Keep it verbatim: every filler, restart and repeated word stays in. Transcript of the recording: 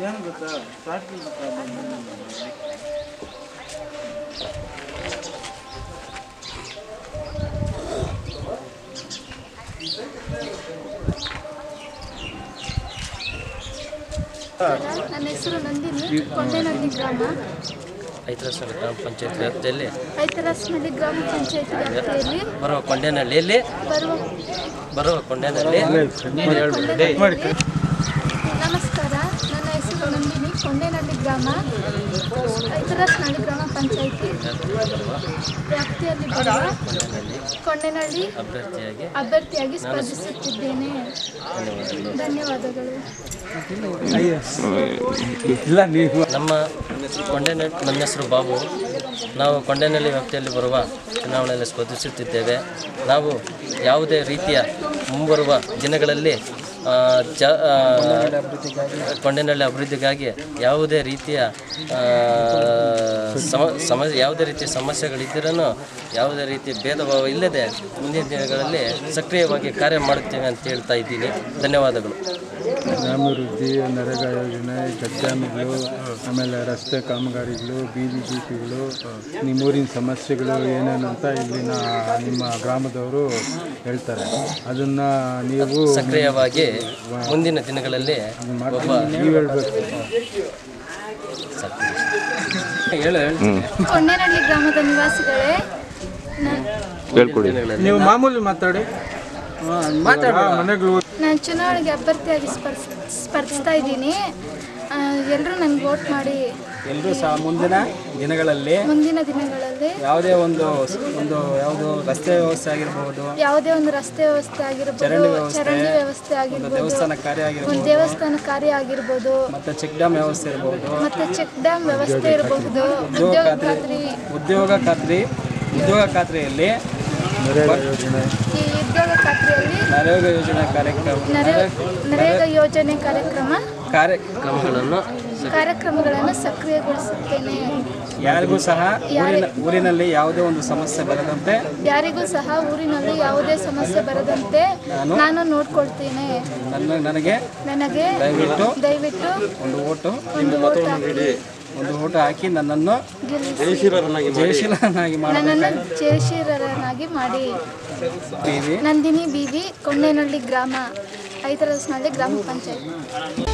ಏನು ಗೊತ್ತಾ ಫ್ಯಾಕ್ಟ್ರಿ ನನ್ನ ಹೆಸರು ನಂದಿನಿ, ಕೊಂಡೇನಹಳ್ಳಿ ಗ್ರಾಮ. ಐತರಸ್ನಹಳ್ಳಿ ಗ್ರಾಮ ಪಂಚಾಯತ್ ವ್ಯಾಪ್ತಿಯಲ್ಲಿ ಐತರಸ್ನಹಳ್ಳಿ ಗ್ರಾಮ ಪಂಚಾಯತ್ ವ್ಯಾಪ್ತಿಯಲ್ಲಿ ಬರುವ ಕೊಂಡೇನಹಳ್ಳಿಯಲ್ಲಿ ಬರುವ ಬರುವ ಕೊಂಡೇನಹಳ್ಳಿ. ನಮಸ್ಕಾರ, ನನ್ನ ಹೆಸರು ನಂದಿನಿ, ಕೊಂಡೇನಹಳ್ಳಿ ಗ್ರಾಮ, ಐತರಸ್ನಹಳ್ಳಿ ಗ್ರಾಮ ಪಂಚಾಯತಿ ವ್ಯಾಪ್ತಿಯಲ್ಲಿ ಬರುವ ಕೊಂಡೇನಹಳ್ಳಿ ಅಭ್ಯರ್ಥಿಯಾಗಿ ಅಭ್ಯರ್ಥಿಯಾಗಿ ಸ್ಪರ್ಧಿಸುತ್ತಿದ್ದೇನೆ. ಧನ್ಯವಾದಗಳು. ನಮ್ಮ ಕೊಂಡೇನಹಳ್ಳಿ, ನನ್ನ ಹೆಸರು ಬಾಬು. ನಾವು ಕೊಂಡೇನಹಳ್ಳಿ ವ್ಯಾಪ್ತಿಯಲ್ಲಿ ಬರುವ ಚುನಾವಣೆಯಲ್ಲಿ ಸ್ಪರ್ಧಿಸುತ್ತಿದ್ದೇವೆ. ನಾವು ಯಾವುದೇ ರೀತಿಯ ಮುಂಬರುವ ದಿನಗಳಲ್ಲಿ ಜ ಕೊಂಡೇನಹಳ್ಳಿ ಅಭಿವೃದ್ಧಿಗಾಗಿ ಯಾವುದೇ ರೀತಿಯ ಸಮ ಸಮ ಯಾವುದೇ ರೀತಿಯ ಸಮಸ್ಯೆಗಳಿದ್ದರೂ ಯಾವುದೇ ರೀತಿಯ ಭೇದ ಭಾವ ಇಲ್ಲದೆ ಮುಂದಿನ ದಿನಗಳಲ್ಲಿ ಸಕ್ರಿಯವಾಗಿ ಕಾರ್ಯ ಮಾಡುತ್ತೇವೆ ಅಂತ ಹೇಳ್ತಾ ಇದ್ದೀನಿ. ಧನ್ಯವಾದಗಳು. ಗ್ರಾಮಾಭಿವೃದ್ಧಿ, ನರೇಗಾ ಯೋಜನೆ, ಜಗ್ಡ್ಯಾಮ್ಗಳು, ಆಮೇಲೆ ರಸ್ತೆ ಕಾಮಗಾರಿಗಳು, ಬೀದಿ ದೀಪಿಗಳು, ನಿಮ್ಮೂರಿನ ಸಮಸ್ಯೆಗಳು ಏನೇನು ಅಂತ ಇಲ್ಲಿನ ನಿಮ್ಮ ಗ್ರಾಮದವರು ಹೇಳ್ತಾರೆ. ಅದನ್ನು ನೀವು ಸಕ್ರಿಯವಾಗಿ ಮುಂದಿನ ದಿನಗಳಲ್ಲಿ ಒಬ್ಬ ನೀವು ಹೇಳಬೇಕು. ಕೊಂಡೇನಹಳ್ಳಿ ಗ್ರಾಮದ ನಿವಾಸಿಗಳೇ, ನೀವು ಮಾಮೂಲಿ ಮಾತಾಡಿ. ಮನೆಗಳು ನಾನು ಚುನಾವಣೆಗೆ ಅಭ್ಯರ್ಥಿಯಾಗಿ ಸ್ಪರ್ಶ ಸ್ಪರ್ಧಿಸ್ತಾ ಇದ್ದೀನಿ. ಎಲ್ಲರೂ ನನಗೆ ವೋಟ್ ಮಾಡಿ. ಎಲ್ಲರೂ ಸಹ ಮುಂದಿನ ದಿನಗಳಲ್ಲಿ ಮುಂದಿನ ದಿನಗಳಲ್ಲಿ ಯಾವುದೇ ಒಂದು ಒಂದು ಯಾವುದು ರಸ್ತೆ ವ್ಯವಸ್ಥೆ ಆಗಿರಬಹುದು, ಯಾವುದೇ ಒಂದು ರಸ್ತೆ ವ್ಯವಸ್ಥೆ ಆಗಿರ್ಬೋದು, ಚರಂಡಿ ವ್ಯವಸ್ಥೆ ಆಗಿರ್ಬೋದು, ದೇವಸ್ಥಾನ ಕಾರ್ಯ ಒಂದು ಆಗಿರಬಹುದು, ದೇವಸ್ಥಾನ ಕಾರ್ಯ ಆಗಿರ್ಬೋದು, ಮತ್ತೆ ಚೆಕ್ ಡ್ಯಾಮ್ ವ್ಯವಸ್ಥೆ ಇರಬಹುದು, ಮತ್ತೆ ಚೆಕ್ ಡ್ಯಾಮ್ ವ್ಯವಸ್ಥೆ ಇರಬಹುದು, ಉದ್ಯೋಗ ಖಾತ್ರಿ ಉದ್ಯೋಗ ಖಾತ್ರಿ ಉದ್ಯೋಗ ಖಾತ್ರಿಯಲ್ಲಿ ನರೇಗಾ ಯೋಜನೆ, ಈ ಉದ್ಯೋಗ ಖಾತ್ರಿಯಲ್ಲಿ ನರೇಗಾ ಯೋಜನೆ ಕಾರ್ಯಕ್ರಮ ನರೇಗಾ ಯೋಜನೆ ಕಾರ್ಯಕ್ರಮ ಕಾರ್ಯಕ್ರಮಗಳನ್ನು ಕಾರ್ಯಕ್ರಮಗಳನ್ನು ಸಕ್ರಿಯಗೊಳಿಸುತ್ತೇನೆ. ಯಾರಿಗೂ ಸಹ ಊರಿನ ಊರಿನಲ್ಲಿ ಯಾವುದೇ ಒಂದು ಸಮಸ್ಯೆ ಬರದಂತೆ ಯಾರಿಗೂ ಸಹ ಊರಿನಲ್ಲಿ ಯಾವುದೇ ಸಮಸ್ಯೆ ಬರದಂತೆ ನಾನು ನೋಡ್ಕೊಳ್ತೇನೆ. ನನ್ನ ನನಗೆ ನನಗೆ ದಯವಿಟ್ಟು ದಯವಿಟ್ಟು ಒಂದು ಓಟು ಒಂದು ಓಟ್ ಹಾಕಿ ಒಂದು ಓಟು ಹಾಕಿ ನನ್ನನ್ನು ಗೆಲ್ಲಿಸಿ ಜಯಶೀಲನಾಗಿ ನನ್ನನ್ನು ಜಯಶೀಲರನ್ನಾಗಿ ಮಾಡಿ. ಮಾಡಿ. ನಂದಿನಿ ಬೀವಿ, ಕೊಂಡೇನಹಳ್ಳಿ ಗ್ರಾಮ, ಐತರಸ್ನಹಳ್ಳಿ ಗ್ರಾಮ ಪಂಚಾಯತ್.